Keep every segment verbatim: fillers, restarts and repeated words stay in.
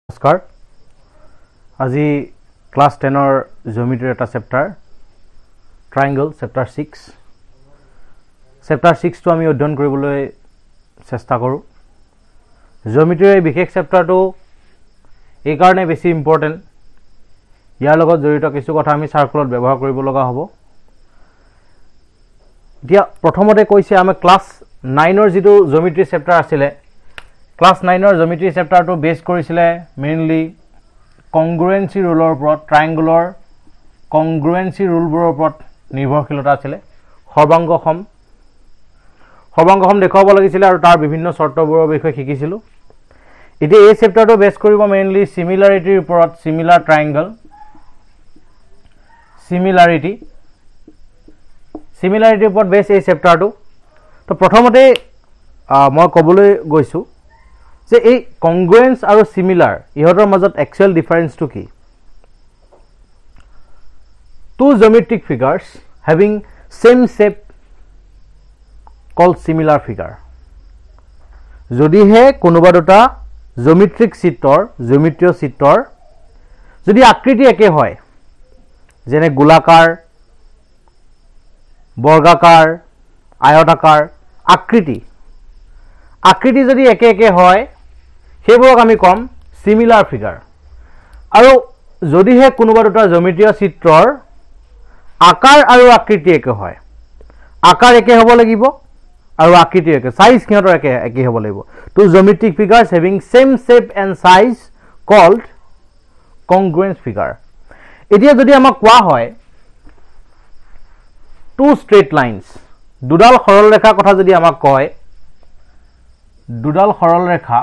नमस्कार আজি class ten geometry एटा chapter triangle chapter six chapter six तो आमी अध्ययन কৰিবলৈ চেষ্টা কৰো जियोमेट्री বিশেষ चैप्टार तो এই কাৰণে বেছি ইম্পৰ্টেন্ট ইয়াৰ লগত জড়িত কিছু কথা আমি সাৰ্কুলত ব্যৱহাৰ কৰিব লগা হ'ব দিয়া প্ৰথমতে কৈছে আমি ক্লাস नाइन ৰ যেটো जियोमेट्री चैप्टार আছিল क्लास नाइन ৰ जियोमेट्री चैप्टार तो बेस কৰিছিলে মেইনলি কংগ্ৰুৱেন্সি ৰুলৰ ওপৰত ট্ৰায়াঙ্গলৰ কংগ্ৰুৱেন্সি ৰুলবোৰৰ ওপৰত নিৰ্ভৰশীলতা আছিল সৰ্বাংগসম সৰ্বাংগসম দেখুৱাব লাগিছিল আৰু তাৰ বিভিন্ন শৰ্তবোৰৰ বিষয়ে শিকিছিলো এতিয়া এই চেপ্টাৰটো বেস কৰিব মেইনলি সিমিলাৰিটিৰ ওপৰত সিমিলাৰ ট্ৰায়াঙ্গল সিমিলাৰিটি সিমিলাৰিটিৰ ওপৰত বেস এই চেপ্টাৰটো তো প্ৰথমতে মই কবলৈ গৈছো যে এই কংগ্ৰুৱেন্স আৰু সিমিলাৰ ইহতৰ মাজত একচুৱেল ডিফাৰেন্সটো কি two geometric figures having same shape called similar figure যদিহে কোনোবা দুটা জিওমেট্ৰিক চিত্ৰৰ জিওমেট্ৰিয় চিত্ৰৰ যদি আকৃতি একে হয় যেনে গোলাকাৰ বৰ্গাকাৰ আয়তাকাৰ আকৃতি আকৃতি যদি একে একে হয় সেইবোৰক আমি কম সিমিলাৰ ফিগাৰ আৰু যদিহে কোনোবা দুটা জিওমেট্ৰিয় চিত্ৰৰ আকাৰ আৰু আকৃতি একে হয় আকাৰ একে হ'ব লাগিব আৰু আকৃতি একে সাইজ কিহতৰ একে একে হ'ব লাগিব two geometric figures having same shape and size called congruence figure এতিয়া যদি আমাক কোৱা হয় টু স্ট্ৰেট লাইনস দুডাল সৰল ৰেখা কথা যদি আমাক কয় দুডাল সৰল ৰেখা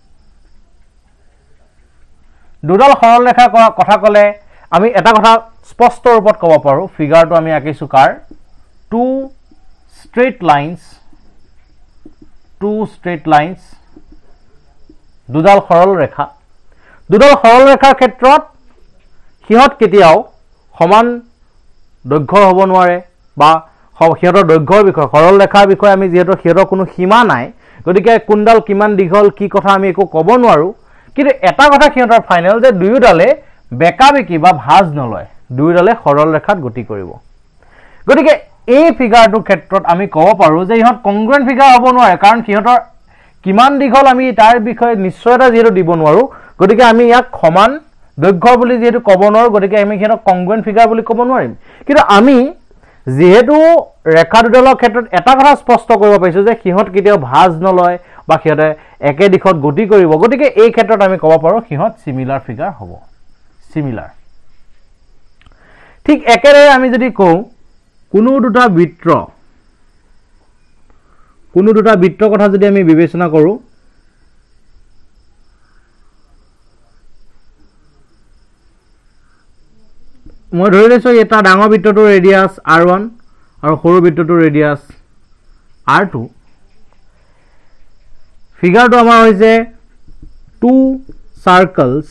দুডাল সৰল ৰেখা কথা কলে আমি এটা কথা স্পষ্ট ৰূপত ক'ব পাৰো ফিগাৰটো আমি আঁকিছো কাৰ two straight lines two straight lines দুডাল সৰল ৰেখা দুডাল সৰল ৰেখাৰ ক্ষেত্ৰত হিহত কেতিয়াও সমান দৈৰ্ঘ্য হ'ব নোৱাৰে বা হিহতৰ দৈৰ্ঘ্যৰ বিষয় সৰল ৰেখাৰ বিষয় আমি যেহেতু হিহতৰ কোনো সীমা নাই গতিকে কোনডাল কিমান দীঘল কি কথা আমি একো ক'ব নোৱাৰো কিন্তু এটা কথা কিহতৰ ফাইনাল যে দুয়োডালে বেকাবেকি বা ভাজ নলয় দুয়োডালে সৰল ৰেখাত গতি কৰিব গতিকে এই ফিগাৰটোৰ ক্ষেত্ৰত আমি ক'ব পাৰো যে ইহত কংগ্ৰুৱেন্ট ফিগাৰ হ'ব নোৱাৰে কাৰণ কিহতৰ কিমান দীঘল আমি তাৰ বিষয়ে নিশ্চয়তা যেহেতু দিব নোৱাৰো গতিকে আমি ইয়াক সমান দৈৰ্ঘ্য বুলি যেহেতু ক'ব নোৱাৰো গতিকে আমি কিহতৰ কংগ্ৰুৱেন্ট ফিগাৰ বুলি ক'ব নোৱাৰিম কিন্তু আমি যেহেতু ৰেখা দুডালৰ ক্ষেত্ৰত এটা কথা স্পষ্ট কৰিব পাইছো যে হিহত কেতিয়াও ভাজ নলয় বা হিহতে একে দিশত গতি কৰিব গতিকে এই ক্ষেত্ৰত আমি ক'ব পাৰো হিহত সিমিলাৰ ফিগাৰ হ'ব সিমিলাৰ ঠিক একেদৰে আমি যদি কওঁ কোনো দুটা বৃত্ত কোনো দুটা বৃত্তৰ কথা যদি আমি বিবেচনা কৰো মই ধৰি লৈছো এটা ডাঙৰ বৃত্তটোৰ ৰেডিয়াস আৰ ওৱান আৰু সৰু বৃত্তটোৰ ৰেডিয়াস আৰ টু ফিগাৰটো আমাৰ হৈছে টু সাৰ্কলস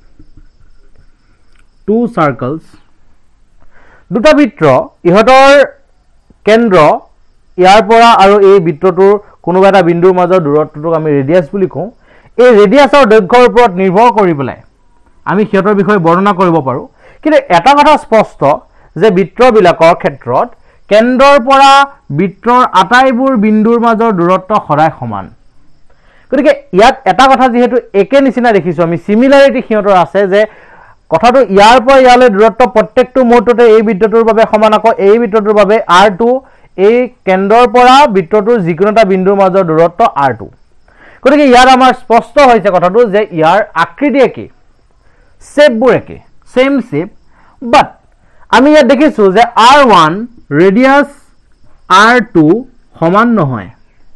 টু সাৰ্কলস দুটা বৃত্ত ইহতৰ কেন্দ্ৰ ইয়াৰ পৰা আৰু এই বৃত্তটোৰ কোনোবা এটা বিন্দুৰ মাজৰ দূৰত্বটোক আমি ৰেডিয়াস বুলি কওঁ এই ৰেডিয়াসৰ দৈৰ্ঘ্যৰ ওপৰত নিৰ্ভৰ কৰি পেলাই আমি হিহতৰ বিষয়ে বৰ্ণনা কৰিব পাৰো কিন্তু এটা কথা স্পষ্ট যে বৃত্তবিলাকৰ ক্ষেত্ৰত কেন্দ্ৰৰ পৰা বৃত্তৰ আটাইবোৰ বিন্দুৰ মাজৰ দূৰত্ব সদায় সমান গতিকে ইয়াত এটা কথা যেহেতু একে নিচিনা দেখিছো আমি সিমিলাৰিটি হিহতৰ আছে যে কথাটো ইয়াৰ পৰা ইয়ালৈ দূৰত্ব প্ৰত্যেকটো মুহূৰ্ততে এই বৃত্তটোৰ বাবে সমান আকৌ এই বৃত্তটোৰ বাবে আৰ টু এই কেন্দ্ৰৰ পৰা বৃত্তটোৰ যিকোনো এটা বিন্দুৰ মাজৰ দূৰত্ব আৰ টু গতিকে ইয়াত আমাৰ স্পষ্ট হৈছে কথাটো যে ইয়াৰ আকৃতি একে শেপবোৰ একে সেম শেপ বাট আমি ইয়াত দেখিছো যে R one radius R two সমান নহয়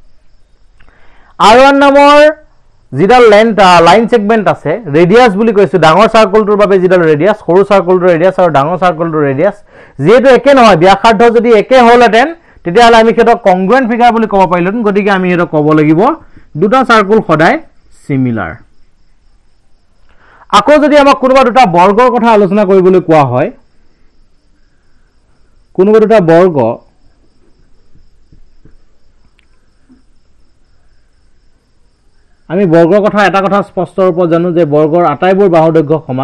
আৰ ওৱান নামৰ যিডাল লেন্থ লাইন সেগমেন্ট আছে ৰেডিয়াস বুলি কৈছো ডাঙৰ সাৰ্কলটোৰ বাবে যিডাল ৰেডিয়াস সৰু সাৰ্কলটোৰ ৰেডিয়াস আৰু ডাঙৰ সাৰ্কলটোৰ ৰেডিয়াস যেহেতু একে নহয় ব্যাসাৰ্ধ যদি একে হলহেঁতেন তেতিয়াহ'লে আমি সেইটো কংগ্ৰুৱেন্ট ফিগাৰ বুলি ক'ব পাৰিলোঁহেঁতেন গতিকে আমি সেইটো ক'ব লাগিব দুটা সাৰ্কল সদায় সিমিলাৰ আকৌ যদি আমাক কোনোবা দুটা বৰ্গৰ কথা আলোচনা কৰিবলৈ কোৱা হয় কোনোবা দুটা বৰ্গ আমি বৰ্গৰ কথা এটা কথা স্পষ্ট ৰূপত জানো যে বৰ্গৰ আটাইবোৰ বাহুৰ দৈৰ্ঘ্য সমান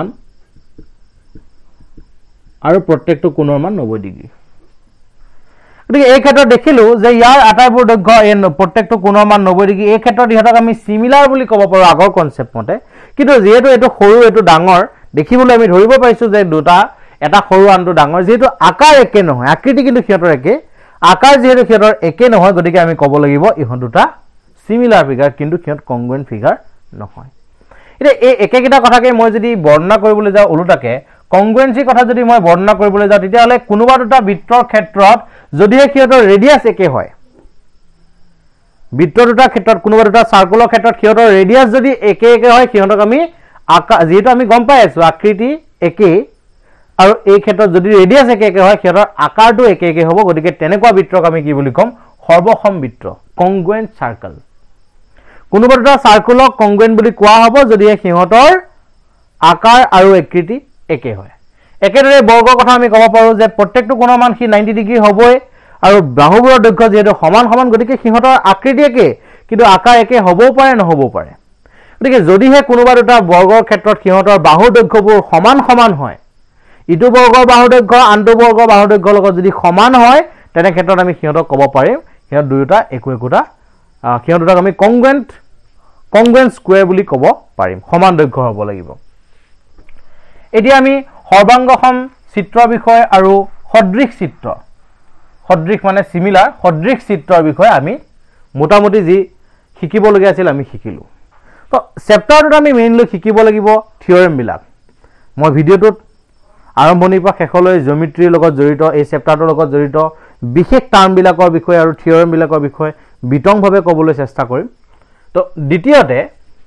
আৰু প্ৰত্যেকটো কোণৰ মান নব্বৈ ডিগ্ৰী গতিকে এই ক্ষেত্ৰত দেখিলো যে ইয়াৰ আটাইবোৰ দৈৰ্ঘ্য এই প্ৰত্যেকটো কোণৰ মান নব্বৈ ডিগ্ৰী এই ক্ষেত্ৰত ইহঁতক আমি সিমিলাৰ বুলি ক'ব পাৰো আগৰ কনসেপ্ট মতে কিন্তু যেহেতু এটো সৰু এটো ডাঙৰ দেখিবলৈ আমি ধৰিব পাৰিছো যে দুটা এটা সৰু আনটো ডাঙৰ যেহেতু আকাৰ একে নহয় আকৃতি কিন্তু সিহঁতৰ একে আকাৰ যেহেতু সিহঁতৰ একে নহয় গতিকে আমি ক'ব লাগিব ইহঁত দুটা সিমিলাৰ ফিগাৰ কিন্তু সিহঁত কংগ্ৰুৱেন্ট ফিগাৰ নহয় এটা এই একেকিটা কথাকে মই যদি বৰ্ণনা কৰিবলৈ যাওঁ উলুটাকে কংগ্ৰুৱেন্সি কথা যদি মই বৰ্ণনা কৰিবলৈ যাওঁ তেতিয়াহলে কোনোবা দুটা বৃত্তৰ ক্ষেত্ৰত যদিহে সিহঁতৰ ৰেডিয়াস একে হয় বৃত্ত দুটা ক্ষেত্ৰত কোনোবা দুটা সাৰ্কুলৰ ক্ষেত্ৰত সিহঁতৰ ৰেডিয়াস যদি একে একে হয় সিহঁতক আমি আকাৰ যেহেতু আমি গম পাই আছো আকৃতি একে আৰু এই ক্ষেত্ৰত যদি ৰেডিয়াস একে একে হয় সিহঁতৰ আকাৰটো একে একে হ'ব গতিকে তেনেকুৱা বৃত্তক আমি কি বুলি কম সৰ্বসম বৃত্ত কংগ্ৰুৱেন্ট সাৰ্কেল কোনোবা দুটা সাৰ্কুলক কংগ্ৰুৱেন্ট বুলি কোৱা হ'ব যদিহে সিহঁতৰ আকাৰ আৰু আকৃতি একে হয় একেদৰে বৰ্গৰ কথা আমি ক'ব পাৰো যে প্ৰত্যেকটো কোণৰ মান সি নব্বৈ ডিগ্ৰী হ'বই আৰু বাহুবোৰৰ দৈৰ্ঘ্য যেহেতু সমান সমান গতিকে সিহঁতৰ আকৃতি একে কিন্তু আকাৰ একে হ'বও পাৰে নহ'বও পাৰে গতিকে যদিহে কোনোবা দুটা বৰ্গৰ ক্ষেত্ৰত সিহঁতৰ বাহুৰ দৈৰ্ঘ্যবোৰ সমান সমান হয় ইটো বৰ্গৰ বাহুৰ দৈৰ্ঘ্য আনটো বৰ্গৰ বাহুৰ দৈৰ্ঘ্যৰ লগত যদি সমান হয় তেনে ক্ষেত্ৰত আমি সিহঁতক ক'ব পাৰিম সিহঁত দুয়োটা একো একোটা সিহঁত দুটাক আমি কংগ্ৰুৱেন্ট কংগ্ৰুৱেন্ট স্কয়াৰ বুলি ক'ব পাৰিম সমান দৈৰ্ঘ্য হ'ব লাগিব এতিয়া আমি সৰ্বাংগসম চিত্ৰৰ বিষয় আৰু সদৃশ চিত্ৰ সদৃশ মানে সিমিলাৰ সদৃশ চিত্ৰৰ বিষয় আমি মোটামুটি যি শিকিবলগীয়া আছিল আমি শিকিলো তো চেপ্টাৰটোত আমি মেইনলি শিকিব লাগিব থিওৰেম বিলাক মই ভিডিওটোত আৰম্ভণিৰ পৰা শেষলৈ জিওমেট্ৰিৰ লগত জড়িত এই চেপ্টাৰটোৰ লগত জড়িত বিশেষ টাৰ্ম বিলাকৰ বিষয় আৰু থিওৰেম বিলাকৰ বিষয় বিতংভাৱে ক'বলৈ চেষ্টা কৰিম তো দ্বিতীয়তে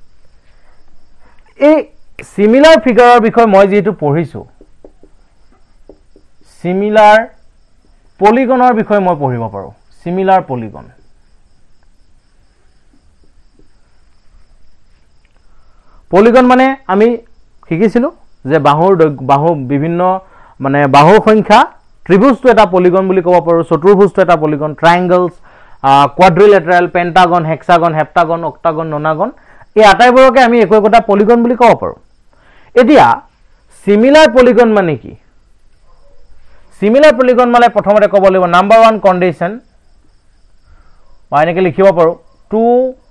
এই সিমিলাৰ ফিগাৰৰ বিষয় মই যেহেতু পঢ়িছো সিমিলাৰ পলিগনৰ বিষয় মই পঢ়িব পাৰো সিমিলাৰ পলিগন পলিগন মানে আমি শিকিছিলো যে বাহুৰ বাহু বিভিন্ন মানে বাহুৰ সংখ্যা ত্ৰিভুজটো এটা পলিগন বুলি ক'ব পাৰো চতুৰ্ভুজটো এটা polygon triangles quadrilateral pentagon hexagon heptagon octagon nonagon এই আটাইবোৰকে আমি একো একোটা পলিগন বুলি ক'ব পাৰো এতিয়া সিমিলাৰ পলিগন মানে কি সিমিলাৰ পলিগন মানে প্ৰথমতে ক'ব লাগিব নাম্বাৰ ওৱান কন্ডিশন মই এনেকৈ লিখিব পাৰো two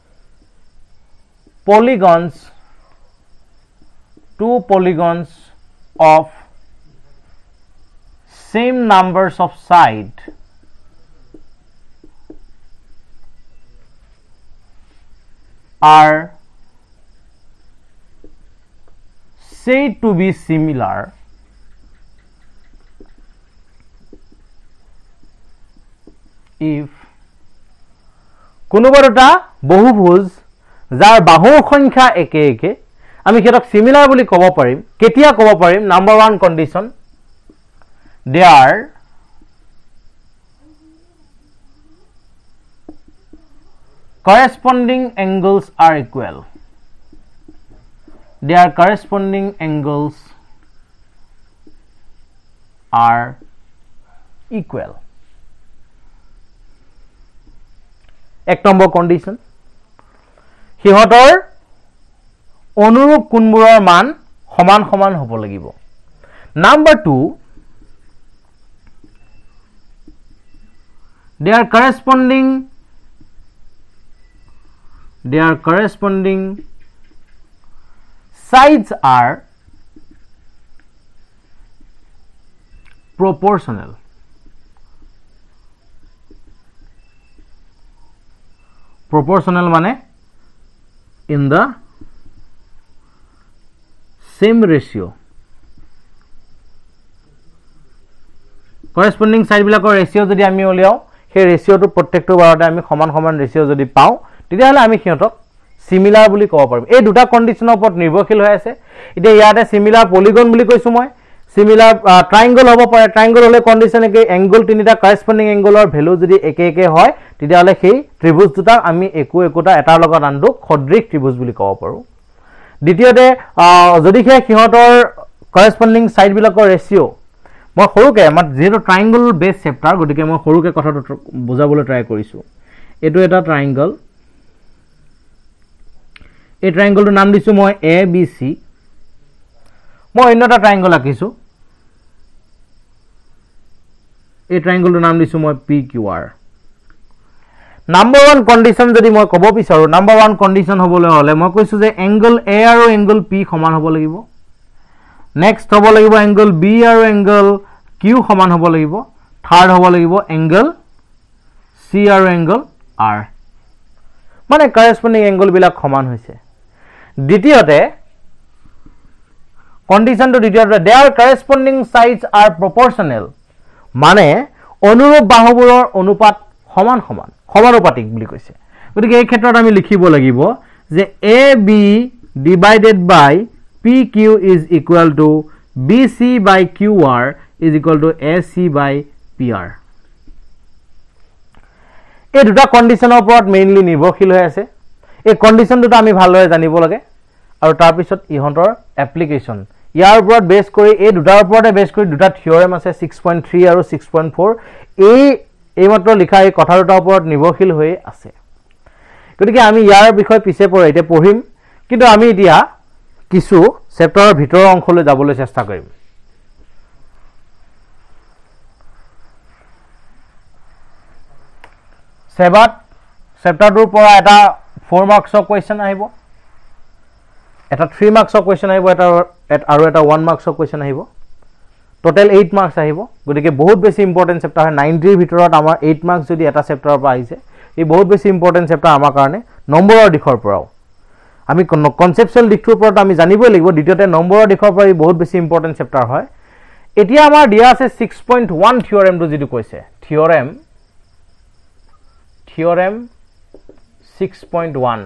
polygons two polygons of same numbers of side are said to be similar if কোনোবা দুটা বহুভুজ যাৰ বাহুৰ সংখ্যা একে একে আমি কিয়ক সিমিলাৰ বুলি ক'ব পাৰিম কেতিয়া ক'ব পাৰিম number one condition their corresponding angles are equal their corresponding angles are equal এক নম্বৰ কন্ডিশন হিহতৰ অনুৰূপ কোণবোৰৰ মান সমান সমান হ'ব লাগিব number two their corresponding their corresponding sides are proportional proportional মানে in the same ratio corresponding side বিলাকৰ ৰেশিও যদি আমি উলিয়াও সেই ৰেশিওটো প্ৰত্যেকটো বাৰতে আমি সমান সমান ৰেশিও যদি পাও তেতিয়াহলে আমি সিহঁতক সিমিলাৰ বুলি ক'ব পাৰিম এই দুটা কন্ডিশনৰ ওপৰত নিৰ্ভৰশীল হৈ আছে এতিয়া ইয়াতে সিমিলাৰ পলিগন বুলি কৈছো মই সিমিলাৰ ট্ৰায়াঙ্গল হ'ব পাৰে ট্ৰায়াঙ্গল হলে কন্ডিশন একে এংগল তিনিটা কৰেসপন্ডিং এংগলৰ ভ্যালু যদি একে একে হয় তেতিয়াহলে সেই ত্ৰিভুজ দুটা আমি একো একোটা এটাৰ লগত আনটো সদৃশ ত্ৰিভুজ বুলি ক'ব পাৰো দ্বিতীয়তে যদি হে সিহঁতৰ কৰেসপন্ডিং সাইড বিলাকৰ ৰেশিও মই সৰুকে আমাৰ যেটো ট্ৰায়াঙ্গল বেস চেপ্টাৰ গতিকে মই সৰুকে কথাটো বুজাবলৈ ট্ৰাই কৰিছো এটো এটা ট্ৰায়াঙ্গল এই ট্ৰায়াঙ্গলটোৰ নাম দিছো মই এ বি সি মই অন্য এটা ট্ৰায়াঙ্গল আঁকিছো এই ট্ৰায়াঙ্গলটোৰ নাম দিছো মই P Q R number one condition যদি মই ক'ব বিচাৰো নাম্বাৰ ওৱান কণ্ডিশ্যন হ'বলৈ হ'লে মই কৈছো যে এংগল এ আৰু এংগল পি সমান হ'ব লাগিব নেক্সট হ'ব লাগিব এংগল বি আৰু এংগল কিউ সমান হ'ব লাগিব থাৰ্ড হ'ব লাগিব এংগল সি আৰু এংগল আৰ মানে কাৰেসপন্ডিং এংগল বিলাক সমান হৈছে দ্বিতীয়তে কণ্ডিশ্যনটো দ্বিতীয়তে their corresponding sides are proportional মানে অনুৰূপ বাহুবোৰৰ অনুপাত সমান সমান সমানুপাতিক বুলি কৈছে গতিকে এই ক্ষেত্ৰত আমি লিখিব লাগিব যে A B divided by P Q is equal to B C by Q R is equal to A C by P R এই দুটা কণ্ডিশ্যনৰ ওপৰত মেইনলি নিৰ্ভৰশীল হৈ আছে এই কণ্ডিশ্যন দুটা আমি ভালদৰে জানিব লাগে আৰু তাৰ পিছত ইহঁতৰ এপ্লিকেশ্যন ইয়াৰ ওপৰত বেছ কৰি এই দুটাৰ ওপৰতে বেছ কৰি দুটা থিওৰেম আছে ছিক্স পইণ্ট থ্ৰী আৰু ছিক্স পইণ্ট ফ'ৰ এই এইমাত্ৰ লিখা এই কথা দুটাৰ ওপৰত নিৰ্ভৰশীল হৈ আছে গতিকে আমি ইয়াৰ বিষয়ে পিছে পৰে এতিয়া পঢ়িম কিন্তু আমি এতিয়া কিছু চেপ্টাৰৰ ভিতৰৰ অংশলৈ যাবলৈ চেষ্টা কৰিম সেবাত চেপ্টাৰটোৰ পৰা এটা ফ'ৰ মাৰ্কছৰ কুৱেশ্যন আহিব এটা থ্ৰী মাৰ্কছৰ কুৱেশ্যন আহিব এটা আৰু এটা ওৱান মাৰ্কছৰ কুৱেশ্যন আহিব টোটেল এইট মাৰ্কছ আহিব গতিকে বহুত বেছি ইম্পৰ্টেণ্ট চেপ্টাৰ হয় নাইণ্টিৰ ভিতৰত আমাৰ এইট মাৰ্কছ যদি এটা চেপ্টাৰৰ পৰা আহিছে এই বহুত বেছি ইম্পৰ্টেণ্ট চেপ্টাৰ আমাৰ কাৰণে নম্বৰৰ দিশৰ পৰাও আমি কনচেপচুৱেল দিশটোৰ ওপৰত আমি জানিবই লাগিব দ্বিতীয়তে নম্বৰৰ দিশৰ পৰা বহুত বেছি ইম্পৰ্টেণ্ট চেপ্টাৰ হয় এতিয়া আমাৰ দিয়া আছে ছিক্স পইণ্ট ওৱান থিওৰেমটো যিটো কৈছে theorem theorem six point one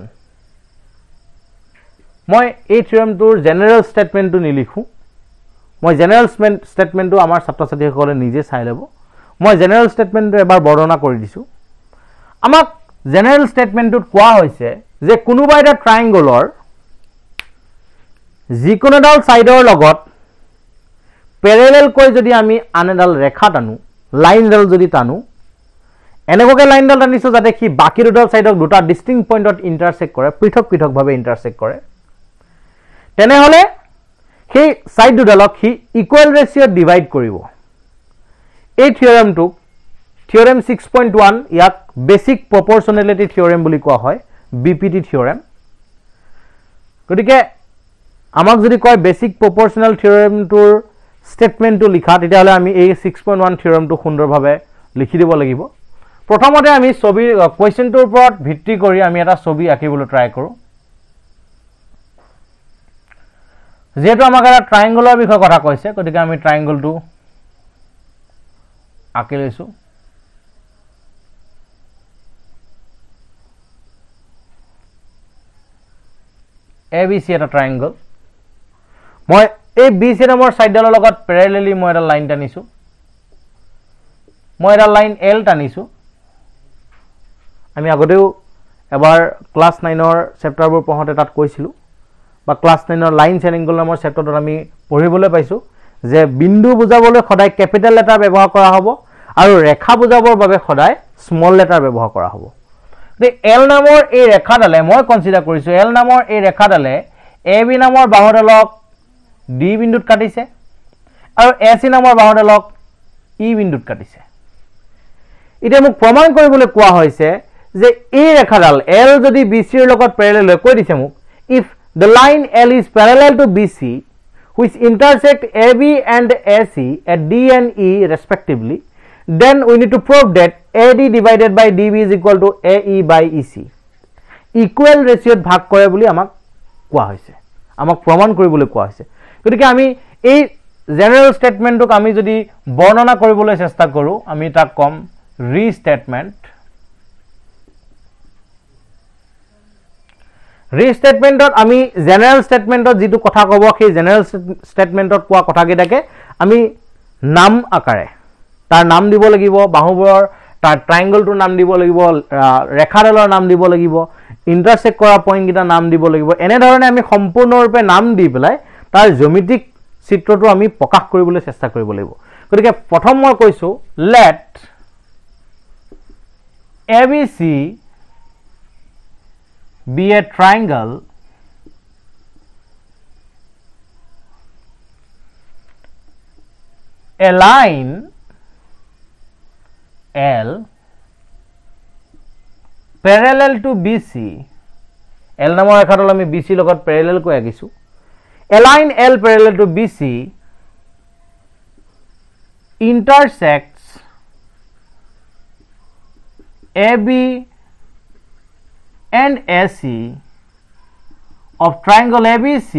মই এই থিওৰেমটোৰ জেনেৰেল ষ্টেটমেণ্টটো নিলিখো মই জেনেৰেল ষ্টেটমেণ্টটো আমাৰ ছাত্ৰ ছাত্ৰীসকলে নিজে চাই ল'ব মই জেনেৰেল ষ্টেটমেণ্টটো এবাৰ বৰ্ণনা কৰি দিছোঁ আমাক জেনেৰেল ষ্টেটমেণ্টটোত কোৱা হৈছে যে কোনোবা এটা ট্ৰায়াঙ্গলৰ যিকোনো এডাল ছাইডৰ লগত পেৰেলেলকৈ যদি আমি আন এডাল ৰেখা টানো লাইন এডাল যদি টানো এনেকুৱাকৈ লাইন এডাল টানিছোঁ যাতে সি বাকী দুডাল ছাইডক দুটা ডিষ্টিংক্ট পইণ্টত ইণ্টাৰচেক্ট কৰে পৃথক পৃথকভাৱে ইণ্টাৰচেক্ট কৰে তেনেহ'লে সেই সাইড দুডালক সি ইকুৱেল ৰেচিঅ'ত ডিভাইড কৰিব এই থিওৰেমটোক থিওৰেম ছিক্স পইণ্ট ওৱান ইয়াক বেছিক প্ৰপৰচনেলিটি থিওৰেম বুলি কোৱা হয় বি পি টি থিওৰেম গতিকে আমাক যদি কয় বেছিক প্ৰপৰচনেল থিওৰেমটোৰ ষ্টেটমেণ্টটো লিখা তেতিয়াহ'লে আমি এই ছিক্স পইণ্ট ওৱান থিওৰেমটো সুন্দৰভাৱে লিখি দিব লাগিব প্ৰথমতে আমি ছবি কুৱেশ্যনটোৰ ওপৰত ভিত্তি কৰি আমি এটা ছবি আঁকিবলৈ ট্ৰাই কৰোঁ যেহেতু আমাক এটা ট্ৰায়াঙ্গলৰ বিষয়ে কথা কৈছে গতিকে আমি ট্ৰায়াঙ্গলটো আঁকি লৈছোঁ এ বি চি এটা ট্ৰায়াঙ্গল মই এই বি চি নামৰ ছাইডডালৰ লগত পেৰেলেলি মই এটা লাইন টানিছোঁ মই এটা লাইন এল টানিছোঁ আমি আগতেও এবাৰ ক্লাছ নাইনৰ চেপ্টাৰবোৰ পঢ়োঁতে তাত কৈছিলোঁ বা ক্লাছ নাইনৰ লাইন এণ্ড এংগল নামৰ চেপ্টাৰটোত আমি পঢ়িবলৈ পাইছোঁ যে বিন্দু বুজাবলৈ সদায় কেপিটেল লেটাৰ ব্যৱহাৰ কৰা হ'ব আৰু ৰেখা বুজাবৰ বাবে সদায় স্মল লেটাৰ ব্যৱহাৰ কৰা হ'ব এল নামৰ এই ৰেখাডালে মই কনচিডাৰ কৰিছোঁ এল নামৰ এই ৰেখাডালে এ বি নামৰ বাহুডালক ডি বিন্দুত কাটিছে আৰু এ চি নামৰ বাহুডালক ই বিন্দুত কাটিছে এতিয়া মোক প্ৰমাণ কৰিবলৈ কোৱা হৈছে যে এই ৰেখাডাল এল যদি বি চিৰ লগত পেৰেলেল হৈ কৈ দিছে মোক if the line L is parallel to B C which intersect A B and A C at D and E respectively then we need to prove that A D divided by D B is equal to A E by E C equal ratio ভাগ কৰে বুলি আমাক কোৱা হৈছে আমাক প্ৰমাণ কৰিবলৈ কোৱা হৈছে গতিকে আমি এই জেনেৰেল ষ্টেটমেণ্টক আমি যদি বৰ্ণনা কৰিবলৈ চেষ্টা কৰোঁ আমি তাক কম ৰিষ্টেটমেণ্ট ৰিষ্টেটমেণ্টত আমি জেনেৰেল ষ্টেটমেণ্টত যিটো কথা ক'ব সেই জেনেৰেল ষ্টেটমেণ্টত কোৱা কথাকেইটাকে আমি নাম আকাৰে তাৰ নাম দিব লাগিব বাহুবোৰৰ তাৰ ট্ৰায়াঙ্গলটোৰ নাম দিব লাগিব ৰেখাডালৰ নাম দিব লাগিব ইণ্টাৰচেক্ট কৰা পইণ্টকেইটাৰ নাম দিব লাগিব এনেধৰণে আমি সম্পূৰ্ণৰূপে নাম দি পেলাই তাৰ জ্যামিতিক চিত্ৰটো আমি প্ৰকাশ কৰিবলৈ চেষ্টা কৰিব লাগিব গতিকে প্ৰথম মই কৈছোঁ let A B C be a triangle a line L parallel to B C, L নামৰ ৰেখাডাল আমি B C লগত parallel কৈ আকিছো, a line L parallel to B C intersects A B and A C of triangle A B C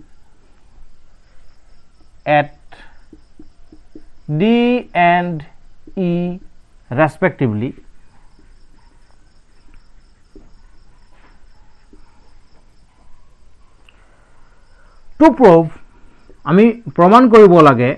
at D and E respectively. To prove, আমি প্রমাণ কৰিব লাগে,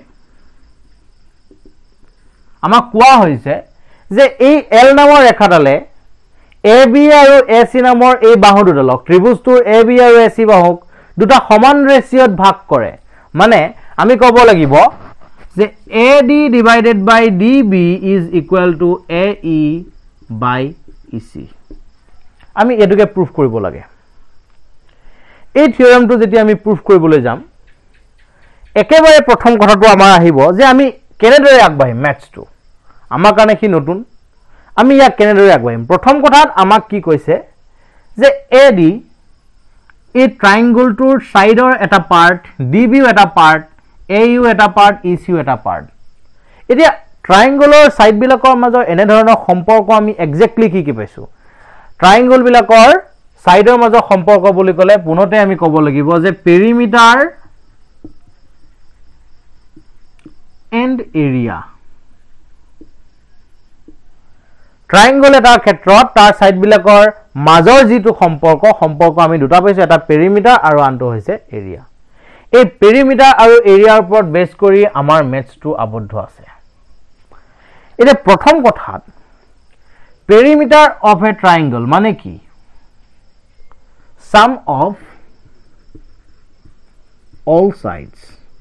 আমাক কোৱা হৈছে যে এই L নামৰ ৰেখাডালে A B আৰু A C নামৰ এই বাহু দুডালক ত্ৰিভুজটোৰ A B আৰু A C বাহুক দুটা সমান ৰেচিঅত ভাগ কৰে। মানে আমি ক'ব লাগিব যে A D divided by D B is equal to A E by E C। আমি এটোকে প্রুফ কৰিব লাগে। এই থিওৰেমটো যেতিয়া আমি প্রুফ কৰিবলৈ যাম, একেবাৰে প্ৰথম কথাটো আমাৰ আহিব যে আমি কেনেদৰে আগবাঢ়িম ম্যাথছটো। আমাৰ কাৰণে কি নতুন, আমি ইয়াক কেনেদৰে আগবাঢ়িম। প্ৰথম কথাত আমাক কি কৈছে যে A D এই ট্ৰায়াঙ্গলটোৰ সাইডৰ এটা পাৰ্ট, D B ও এটা পাৰ্ট, A U এটা পাৰ্ট, E C ও এটা পাৰ্ট। এতিয়া ট্ৰায়াঙ্গলৰ সাইড বিলাকৰ মাজৰ এনে ধৰণৰ সম্পৰ্ক আমি এক্স্যাক্টলি কি কি পাইছো। ট্ৰায়াঙ্গল বিলাকৰ সাইডৰ মাজৰ সম্পৰ্ক বুলি ক'লে পুনতে আমি ক'ব লাগিব যে পেৰিমিটাৰ এণ্ড এৰিয়া। ট্ৰায়াঙ্গল এটাৰ ক্ষেত্ৰত তাৰ সাইড বিলাকৰ মাজৰ যিটো সম্পৰ্ক সম্পৰ্ক আমি দুটা পাইছো, এটা পেৰিমিটাৰ আৰু আনটো হৈছে এৰিয়া। এই পেৰিমিটাৰ আৰু এৰিয়াৰ ওপৰত বেছ কৰি আমাৰ ম্যাথছটো আবদ্ধ আছে। এটা প্ৰথম কথাত পেৰিমিটাৰ অফ এ ট্ৰায়াঙ্গল মানে কি? sum of all sides।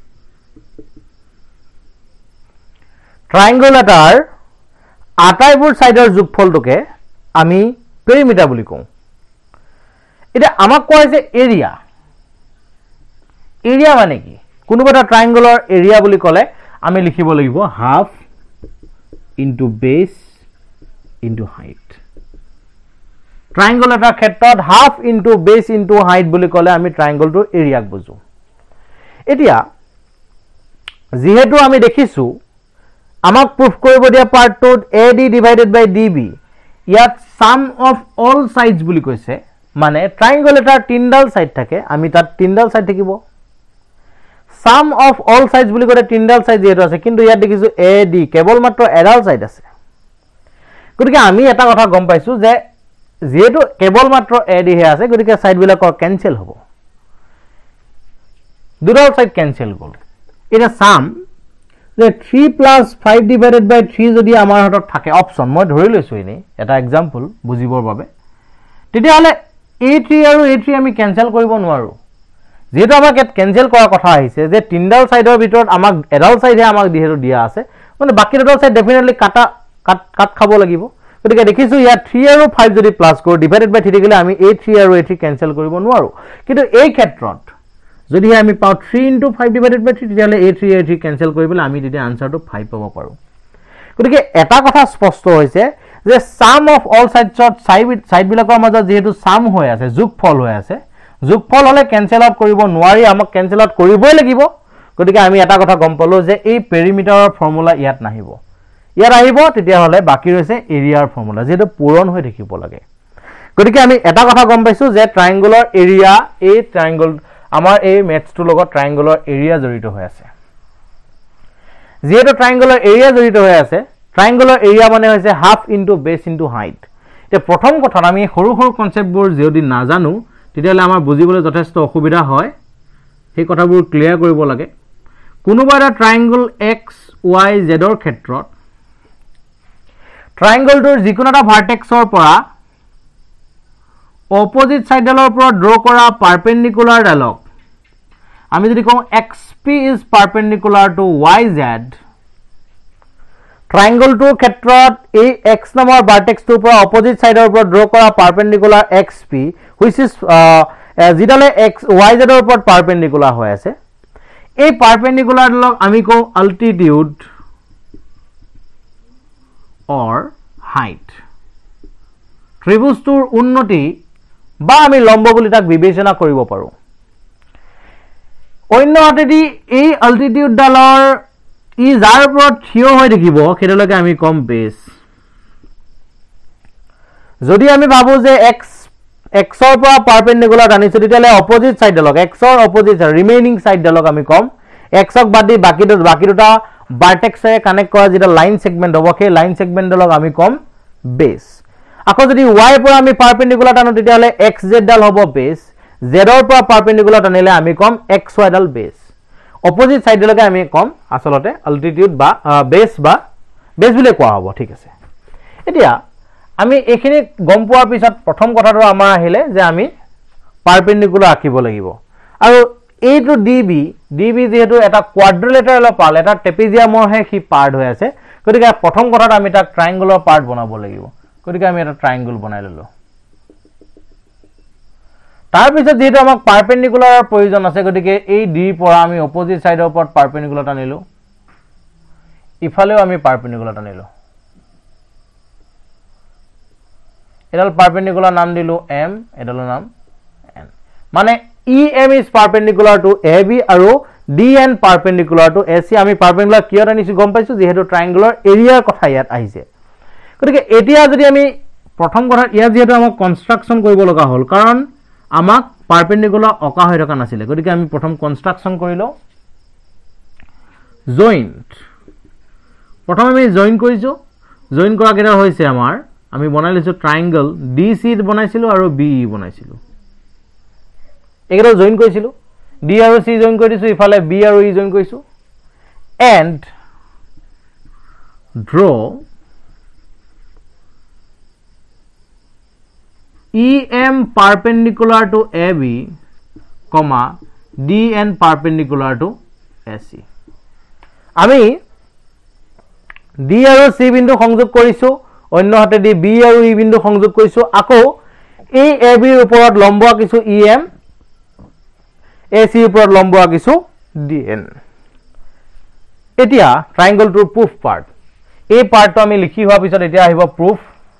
ট্ৰায়াঙ্গল এটাৰ আটাইবোৰ সাইডৰ যোগফলটোকে আমি পেৰিমিটাৰ বুলি কওঁ। এটা আমাক কোৱা হৈছে এৰিয়া। এৰিয়া মানে কি? কোনোবা এটা ট্ৰায়াঙ্গলৰ এৰিয়া বুলি ক'লে আমি লিখিব লাগিব half into base into height. Triangle এটাৰ ক্ষেত্ৰত half into base into height বুলি ক'লে আমি ট্ৰায়াঙ্গলটোৰ এৰিয়াক বুজো। এতিয়া যেহেতু আমি দেখিছো আমাক প্রুফ কৰিব দিয়া পাৰ্টটোত A D divided by D B, ইয়াত sum of all sides বুলি কৈছে, মানে ট্ৰায়াঙ্গল এটাৰ তিনডাল সাইড থাকে, আমি তাত তিনডাল সাইড থাকিব। sum of all sides বুলি ক'লে তিনডাল সাইড যেহেতু আছে, কিন্তু ইয়াত দেখিছো A D কেৱল মাত্ৰ এডাল সাইড আছে। গতিকে আমি এটা কথা গম পাইছো যে যেহেতু কেৱল মাত্ৰ A D হে আছে, গতিকে সাইড বিলাকৰ ক্যান্সেল হ'ব, দুডাল সাইড ক্যান্সেল গ'ল। এটা সাম যে three plus five divided by three যদি আমাৰ হাতত থাকে অপচন, মই ধৰি লৈছো এনে এটা এক্সাম্পল বুজিবৰ বাবে, তেতিয়া হলে A three আৰু A three আমি ক্যান্সেল কৰিব নোৱাৰো। যেহেতু আমাক ইয়াত ক্যান্সেল কৰাৰ কথা আহিছে যে তিনডাল সাইডৰ ভিতৰত আমাক এডাল সাইডহে আমাক যেহেতু দিয়া আছে, মানে বাকি দুডাল সাইড ডেফিনেটলি কাটা কাট কাট খাব লাগিব। গতিকে দেখিছো ইয়াত three আৰু five যদি প্লাস কৰো ডিভাইডেড বাই three থাকিলে আমি A three আৰু A three ক্যান্সেল কৰিব নোৱাৰো। কিন্তু এই ক্ষেত্ৰত যদি আমি পাও three into five divided by three, তেতিয়াহলে A three A three cancel কৰি পেলাই আমি তেতিয়া আনসাৰটো five পাব পাৰো। গতিকে এটা কথা স্পষ্ট হৈছে যে sum of all sides side side বিলাকৰ মাজত যেহেতু sum হৈ আছে, যোগফল হৈ আছে, যোগফল হলে ক্যান্সেল আউট কৰিব নোৱাৰি, আমাক ক্যান্সেল আউট কৰিবই লাগিব। গতিকে আমি এটা কথা গম পালো যে এই পেৰিমিটাৰৰ ফৰ্মুলা ইয়াত নাহিব, ইয়াত আহিব তেতিয়া হলে বাকি ৰৈছে এৰিয়াৰ ফৰ্মুলা, যেহেতু পূৰণ হৈ থাকিব লাগে। গতিকে আমি এটা কথা গম পাইছো যে ট্ৰায়াঙ্গলৰ এৰিয়া, এই ট্ৰায়াঙ্গল আমাৰ এই ম্যাথছটোৰ লগত ট্ৰায়াঙ্গলৰ এৰিয়া জড়িত হৈ আছে। যেহেতু ট্ৰায়াঙ্গলৰ এৰিয়া জড়িত হৈ আছে, ট্ৰায়াঙ্গলৰ এৰিয়া মানে হৈছে half into base into height. এতিয়া প্ৰথম কথাত আমি সৰু সৰু কনসেপ্টবোৰ যদি নাজানো তেতিয়াহলে আমাৰ বুজিবলৈ যথেষ্ট অসুবিধা হয়, সেই কথাবোৰ ক্লিয়াৰ কৰিব লাগে। কোনোবা এটা ট্ৰায়াঙ্গল এক্স ওয়াই জেডৰ ক্ষেত্ৰত ট্ৰায়াঙ্গলটোৰ যিকোনো এটা ভাৰ্টেক্সৰ পৰা অপোজিট সাইডৰ ওপৰত ড্ৰ কৰা পাৰপেন্ডিকুলাৰ ডালক আমি যদি কওঁ xp is perpendicular to yz, ট্ৰায়াঙ্গলটোৰ ক্ষেত্ৰত এই x নামৰ ভাৰ্টেক্সটোৰ পৰা অপোজিট সাইডৰ ওপৰত ড্ৰ কৰা পাৰপেন্ডিকুলাৰ xp which is যিডালে x yz ৰ ওপৰত পাৰপেন্ডিকুলাৰ হৈ আছে, এই পারপেন্ডিকুলার ডালক আমি কও অল্টিটিউড অর হাইট ত্রিভুজটোৰ উন্নতি বা আমি লম্ব বুলি তাক বিবেচনা কৰিব পাৰো অন্য হাতেদি এই অল্টিটিউড ডালৰ ই যাৰ ওপৰত থিয় হৈ থাকিব সেটোলৈকে আমি কম বেস যদি আমি ভাবো যে x x ৰ পৰা পারপেন্ডিকুলার টানিছো তেতিয়ালে অপোজিট সাইড ডালক x ৰ অপোজিট ৰিমেইনিং সাইড ডালক আমি কম x ক বাদ দি বাকি বাকি দুটা ভাৰ্টেক্সে কানেক্ট কৰা যেটা লাইন সেগমেন্ট হ'ব সেই লাইন সেগমেন্ট ডালক আমি কম বেস আকৌ যদি y পৰা আমি পারপেন্ডিকুলার টানো তেতিয়ালে xz ডাল হ'ব বেস z ৰ পৰা পারপেন্ডিকুলার টানিলে আমি কম xy ডাল বেস অপোজিট সাইড ডালকে আমি কম আসলতে অল্টিটিউড বা বেস বা বেস বুলি কোৱা হ'ব ঠিক আছে এতিয়া আমি এখিনি গম পোৱাৰ পিছত প্ৰথম কথাটো আমাৰ আহিলে যে আমি পারপেন্ডিকুলার আঁকিব লাগিব আৰু এইটো ডিবি ডিবি যেহেতু এটা কোৱাড্ৰিলেটাৰেল পাল এটা ট্ৰেপিজিয়ামৰ হে কি পাৰ্ট হৈ আছে গতিকে প্ৰথম কথাটো আমি তাক ট্ৰায়াঙ্গলৰ পাৰ্ট বনাব লাগিব গতিকে আমি এটা ট্ৰায়াঙ্গল বনাই ললো তাৰ পিছত যেহেতু আমাক পারপেন্ডিকুলাৰৰ প্ৰয়োজন আছে গতিকে এই ডি পৰা আমি অপোজিট সাইডৰ ওপৰত পারপেন্ডিকুলাৰ টানিলো ইফালেও আমি পারপেন্ডিকুলাৰ টানিলো এডাল পারপেন্ডিকুলার নাম দিলো m এডালৰ নাম n মানে em is perpendicular to ab আৰু dn perpendicular to ac আমি পারপেন্ডিকুলার কিয় টানিছো গম পাইছো যেহেতু ট্রায়াঙ্গুলার এৰিয়াৰ কথা ইয়াত আহিছে গতিকে এতিয়া যদি আমি প্ৰথম কথা ইয়াত যেহেতু আমাক কনস্ট্ৰাকশন কৰিব লগা হ'ল কাৰণ আমাক পারপেন্ডিকুলার অকা হৈ থকা নাছিলে গতিকে আমি প্ৰথম কনস্ট্ৰাকশন কৰিলো জয়েন্ট প্ৰথম আমি জয়েন কৰিছো জয়েন কৰা কেটা হৈছে আমাৰ আমি বনাই লৈছো ট্রায়াঙ্গল ডিসি বনাইছিলো আৰু বিই বনাইছিলো একেটা জয়েন কৰিছিলো ডি আৰু সি জয়েন কৰি দিছো ইফালে বি আৰু ই জয়েন কৰিছো and draw em perpendicular to ab comma dn perpendicular to ac আমি d আৰু c বিন্দু সংযোগ কৰিছো অন্য হাতে দি b আৰু e বিন্দু সংযোগ কৰিছো আকৌ এই ab ৰ ওপৰত লম্ব আঁকিছো em ac ৰ ওপৰত লম্ব আঁকিছো dn এতিয়া ট্ৰায়াঙ্গলটোৰ প্রুফ পার্ট এই পার্টটো আমি লিখি হোৱা পিছত এতিয়া আহিব প্রুফ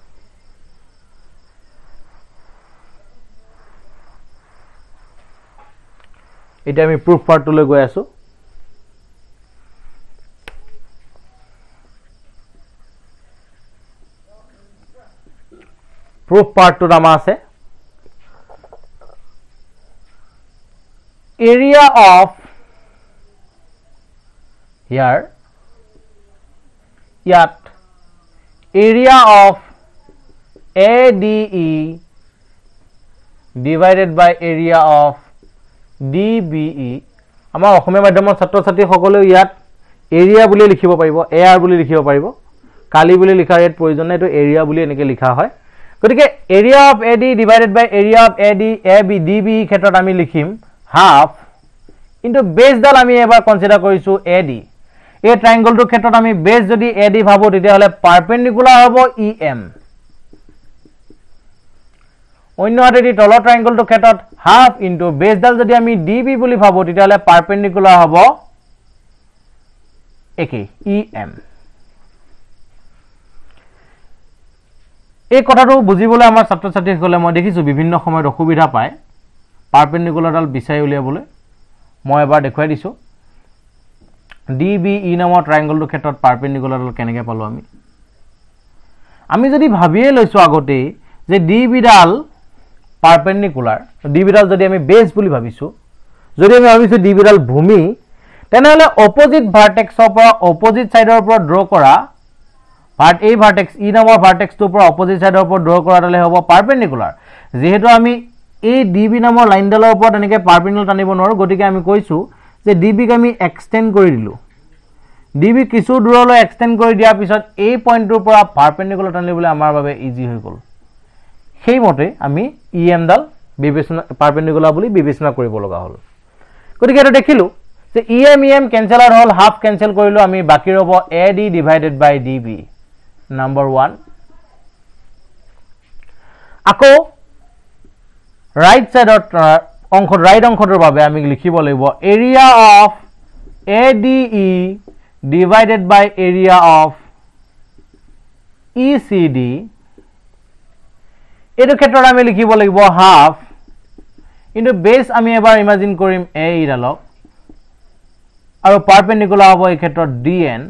এটা আমি প্রুফ পার্টলৈ গৈ আছো প্রুফ পার্টটো নাম আছে area of here yet area of A D E divided by area of D B E আমাৰ অসমীয়া মাধ্যমৰ ছাত্ৰ ছাত্ৰী সকলে ইয়াত এৰিয়া বুলি লিখিব পাৰিব এআৰ বুলি লিখিব পাৰিব কালি বুলি লিখাৰ ইয়াত প্ৰয়োজন নাই এটো এৰিয়া বুলি এনেকে লিখা হয় গতিকে area of AD divided by area of AD AB DB ক্ষেত্ৰত আমি লিখিম হাফ ইনটু বেস ডাল আমি এবাৰ কনসিডাৰ কৰিছো এডি এই ট্ৰায়াঙ্গলটোৰ ক্ষেত্ৰত আমি বেস যদি এডি ভাবো তেতিয়া হলে পারপেন্ডিকুলার হ'ব ইএম অন্য হাতেদি তলৰ ট্ৰায়াঙ্গলটোৰ ক্ষেত্ৰত হাফ ইনটু বেস ডাল যদি আমি ডিবি বুলি ভাবো তেতিয়া হলে পারপেন্ডিকুলার হ'ব একে ইএম এই কথাটো বুজিবলৈ আমাৰ ছাত্ৰ ছাত্ৰীসকলে মই দেখিছো বিভিন্ন সময়ত অসুবিধা পায় পারপেন্ডিকুলার ডাল বিচাৰি উলিয়াবলৈ মই এবাৰ দেখুৱাই দিছো ডিবিই নামৰ ট্ৰায়াঙ্গলটোৰ ক্ষেত্ৰত পারপেন্ডিকুলার ডাল কেনেকৈ পালো আমি আমি যদি ভাবিয়ে লৈছো আগতে যে ডিবি ডাল পারপেন্ডিকুলার ডিবি ডাল যদি আমি বেস বুলি ভাবিছো যদি আমি ভাবিছো ডিবি ডাল ভূমি তেনেহলে অপোজিট ভাৰ্টেক্সৰ পৰা অপোজিট সাইডৰ পৰা ড্ৰ কৰা পার্ট এই ভার্টেক্স ই নামৰ ভার্টেক্সটোৰ পৰা অপোজিট সাইডৰ পৰা ড্ৰ কৰা ডালে হ'ব পারপেন্ডিকুলার যেহেতু আমি এই ডিবি নামৰ লাইনডালৰ ওপৰত এনেকে পারপেন্ডিকুলার টানিব নোৱাৰো গতিকে আমি কৈছো যে ডিবি ক আমি এক্সটেন্ড কৰি দিলো ডিবি কিছু দূৰলৈ এক্সটেন্ড কৰি দিয়াৰ পিছত এই পইণ্টটোৰ পৰা পারপেন্ডিকুলার টানিবলৈ আমাৰ বাবে ইজি হৈ গল সেইমতে আমি ইএম ডাল বিবেচনা পারপেন্ডিকুলার বুলি বিবেচনা কৰিব লগা হ'ল গতিকে এটা দেখিলো যে ইএম ইএম ক্যান্সেলার হল হাফ ক্যান্সেল কৰিলো আমি বাকি ৰব AD divided by DB number one আকৌ রাইট সাইডত অংশ রাইট অংশটোৰ বাবে আমি লিখিব লাগিব area of A D E divided by area of E C D এইটো ক্ষেত্ৰত আমি লিখিব লাগিব হাফ ইনটু বেস আমি এবাৰ ইমাজিন কৰিম A ইডালক আৰু পাৰপেন্ডিকুলাৰ হ'ব এই ক্ষেত্ৰত D N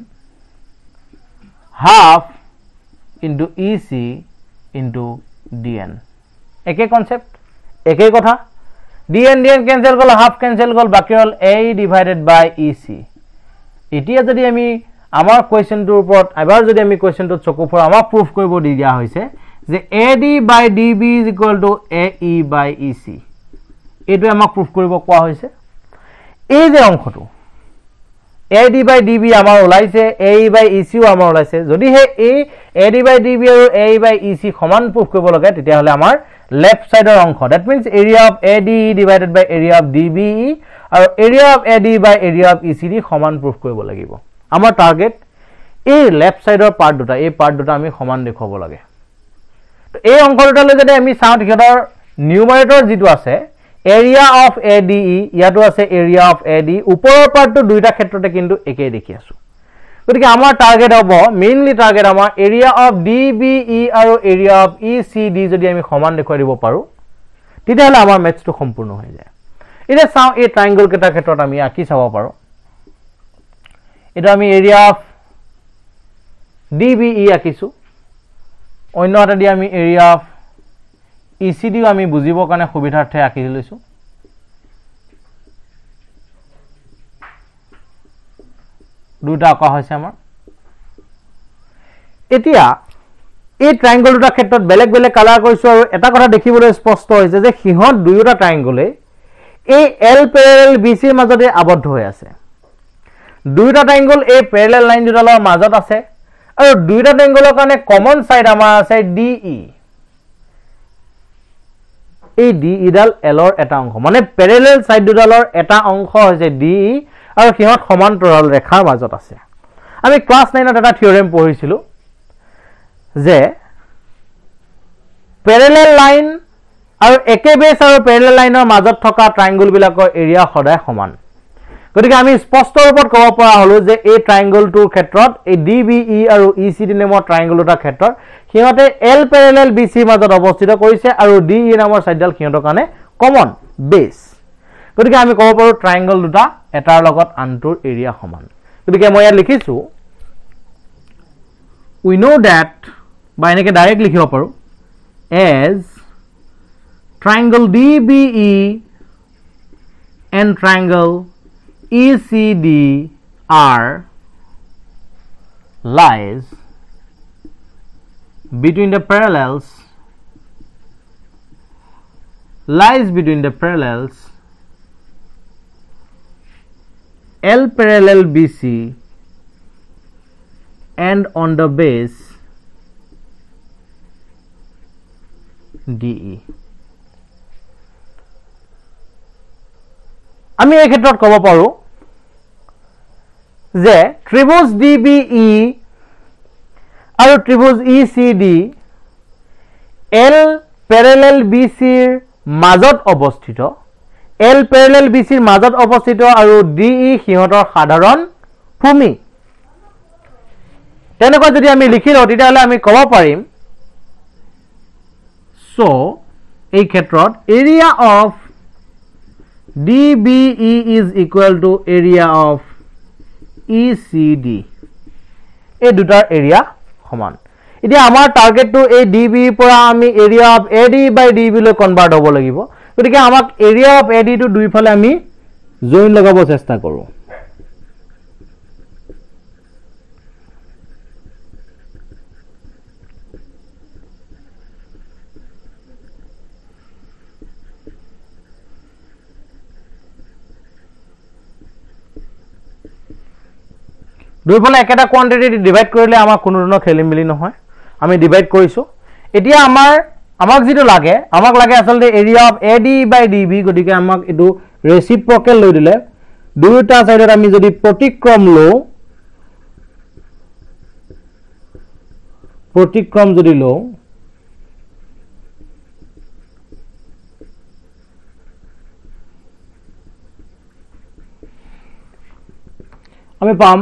half into E C into D N একে কনসেপ্ট একে কথা D N D N cancel গল হাফ ক্যান্সেল গল বাকি হল A divided by E C এতিয়া যদি আমি আমাৰ কোৱেশ্চনটোৰ ওপৰত এবাৰ যদি আমি কোৱেশ্চনটো চকু ফুৰা আমাক প্ৰুফ কৰিব দি দিয়া হৈছে যে A D by D B is equal to A E by E C এইটো আমাক প্ৰুফ কৰিব কোৱা হৈছে এই যে অংশটো A D by D B আমাৰ ওলাইছে A E by E C ও আমাৰ ওলাইছে যদি হে A A D by D B আৰু A E by E C সমান প্ৰুফ কৰিব লাগে তেতিয়া হলে আমাৰ লেফট সাইডৰ অংশ that means area of A D E divided by area of D B E আৰু area of A D by area of E C D সমান proof কৰিব লাগিব আমাৰ টাৰ্গেট এই লেফট সাইডৰ পাৰ্ট দুটা এই পাৰ্ট দুটা আমি সমান দেখুৱাব লাগে তো এই অংকটোলৈ যদি আমি চাওঁ তেখেতৰ নিউমাৰেটৰ যেটো আছে area of A D E ইয়াতো আছে area of A D ওপৰৰ পাৰ্টটো দুইটা ক্ষেত্ৰতে কিন্তু একেই দেখি আছো গতিকে আমাৰ টাৰ্গেট হ'ব মেইনলি টাৰ্গেট আমাৰ area of D B E আৰু area of E C D যদি আমি সমান দেখুৱাই দিব পাৰো তেতিয়াহলে আমাৰ মেথছটো সম্পূৰ্ণ হৈ যায় এটা চাওঁ এই ট্ৰায়াঙ্গল কেটা ক্ষেত্ৰত আমি আকি চাব পাৰো এটা আমি area of D B E আকিছো অন্য এটা দি আমি area of E C D আমি বুজিবৰ কাৰণে সুবিধাৰ্থে আকি লৈছো দুটা আকা হৈছে আমাৰ এতিয়া এই ট্ৰায়াঙ্গল দুটা ক্ষেত্ৰত বেলেগ বেলেগ কালাৰ কৰিছো আৰু এটা কথা দেখিবলৈ স্পষ্ট হৈছে যে হিহত দুয়োটা ট্ৰায়াঙ্গলে এই L প্যাৰেলাল B C ৰ মাজতে আবদ্ধ হৈ আছে দুয়োটা ট্ৰায়াঙ্গল এই প্যাৰেলাল লাইন দুটাৰ মাজত আছে আৰু দুয়োটা ট্ৰায়াঙ্গলৰ কাৰণে কমন সাইড আমাৰ আছে D E এই D E ডাল L ৰ এটা অংশ মানে প্যাৰেলাল সাইড দুটালৰ এটা অংশ হৈছে D E আৰু হিহত সমান্তৰাল ৰেখাৰ মাজত আছে আমি ক্লাস nine ত এটা থিওৰেম পঢ়িছিলো যে প্যাৰেলাল লাইন আৰু একে বেস আৰু প্যাৰেলাল লাইনৰ মাজত থকা ট্ৰায়াঙ্গল বিলাকৰ এৰিয়া সদায় সমান গতিকে আমি স্পষ্ট ৰূপত ক'ব পৰা হলো যে এই ট্ৰায়াঙ্গলটোৰ ক্ষেত্ৰত এই D B E আৰু E C D নামৰ ট্ৰায়াঙ্গলটাৰ ক্ষেত্ৰত হিহতে L প্যাৰেলাল B C মাজত অৱস্থিত কৰিছে আৰু D E নামৰ সাইডডাল হিহতৰ কাৰণে কমন বেস গতিকে আমি ক'ব পাৰো ট্ৰায়াঙ্গল দুটা এটাৰ লগত আনটোৰ এৰিয়া সমান গতিকে মই ইয়াত লিখিছো we know that বা এনেকে ডাইৰেক্ট লিখিব পাৰো as triangle D B E and triangle E C D are lies between the parallels lies between the parallels L parallel B C and on the base D E আমি এই ক্ষেত্ৰত ক'ব পাৰো যে ত্ৰিভুজ D B E আৰু ত্ৰিভুজ E C D L parallel B C ৰ মাজত অৱস্থিত L parallel B C ৰ মাজত অৱস্থিত আৰু D E হিহতৰ সাধাৰণ ভূমি তেনেকৈ যদি আমি লিখি লও তেতিয়াহলে আমি ক'ব পাৰিম সো এই ক্ষেত্ৰত area of D B E is equal to area of E C D এই দুটাৰ এৰিয়া সমান এতিয়া আমাৰ টাৰ্গেটটো এই D B পৰা আমি area of A D by D B লৈ কনভাৰ্ট হ'ব লাগিব গতিকে আমাক area of A D টো দুইফালে আমি জয়েন লগাব চেষ্টা কৰো দুইফালে একেটা কোয়ান্টিটি ডিভাইড কৰিলে আমাৰ কোনো ধৰণৰ খেলিমেলি নহয় আমি ডিভাইড কৰিছো এতিয়া আমাৰ আমাক যেটো লাগে আমাক লাগে আসলে area of A D by D B গতিকে আমাক এটো ৰেচিপ্ৰকেল লৈ দিলে দুইটা সাইডত আমি যদি প্ৰতিক্ৰম লও প্ৰতিক্ৰম যদি লও আমি পাম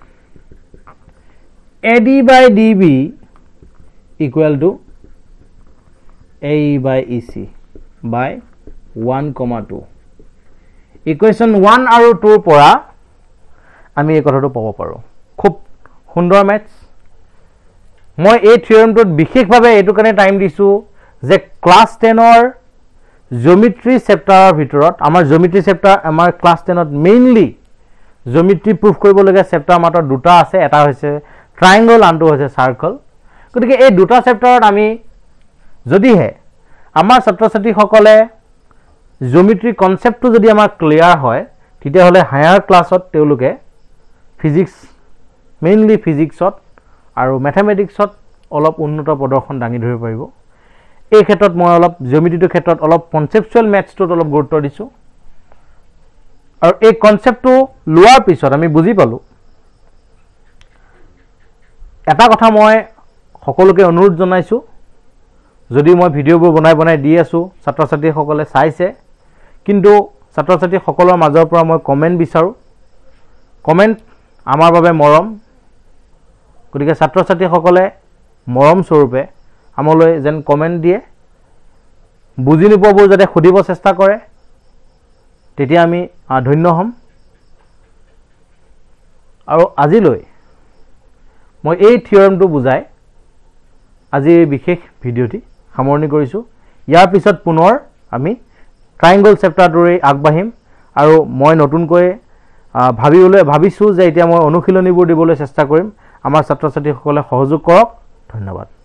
A D by D B equal to A E by E C by one comma two. Equation one আৰু two পৰা আমি এই কথাটো পাব পাৰো খুব সুন্দৰ ম্যাথছ মই এই থিওৰেমটোত বিশেষভাৱে এইটো কাৰণে টাইম দিছো যে ক্লাস ten ৰ জিওমেট্ৰি চেপ্টাৰৰ ভিতৰত আমাৰ জিওমেট্ৰি চেপ্টাৰ আমাৰ ক্লাস ten ত মেইনলি জিওমেট্ৰি প্ৰুফ কৰিব লগা চেপ্টাৰ মাত্ৰ দুটা আছে এটা হৈছে ট্ৰায়াঙ্গল আনটো হৈছে সাৰ্কেল গতিকে এই দুটা চেপ্টাৰত আমি যদিহে আমাৰ ছাত্ৰ ছাত্ৰীসকলে জিওমেট্ৰি কনসেপ্টটো যদি আমাৰ ক্লিয়াৰ হয় তেতিয়া হলে হায়াৰ ক্লাছত তেওঁলোকে ফিজিক্স মেইনলি ফিজিক্সত আৰু ম্যাথমেটিক্সত অলপ উন্নত প্ৰদৰ্শন দাঙি ধৰিব পাৰিব এই ক্ষেত্ৰত মই অলপ জিওমেট্ৰিৰ ক্ষেত্ৰত অলপ কনসেপচুৱেল ম্যাথছটোত অলপ গুৰুত্ব দিছো আৰু এই কনসেপ্টটো লোৱাৰ পিছত আমি বুজি পালো এটা কথা মই সকলোকে অনুৰোধ জনাইছো যদি মই ভিডিওবোৰ বনাই বনাই দি আছো ছাত্ৰ ছাত্ৰীসকলে চাইছে কিন্তু ছাত্ৰ ছাত্ৰী সকলৰ মাজৰ পৰা মই কমেন্ট বিচাৰো কমেন্ট আমাৰ বাবে মৰম গতিকে ছাত্ৰ ছাত্ৰীসকলে মৰম স্বৰূপে আমলৈ যেন কমেন্ট দিয়ে বুজি নোপোৱাবোৰ যাতে খুদিব চেষ্টা কৰে তেতিয়া আমি ধন্য হম আৰু আজিলৈ মই এই থিওৰেমটো বুজাই আজি এই বিশেষ ভিডিওটি সামৰণি কৰিছো ইয়াৰ পিছত পুনৰ আমি ট্ৰায়াঙ্গল চেপ্টাৰটোৰে আগবাঢ়িম আৰু মই নতুনকৈ ভাবিবলৈ ভাবিছো যে এতিয়া মই অনুশীলনীবোৰ দিবলৈ চেষ্টা কৰিম আমাৰ ছাত্ৰ ছাত্ৰীসকলে সহযোগ কৰক ধন্যবাদ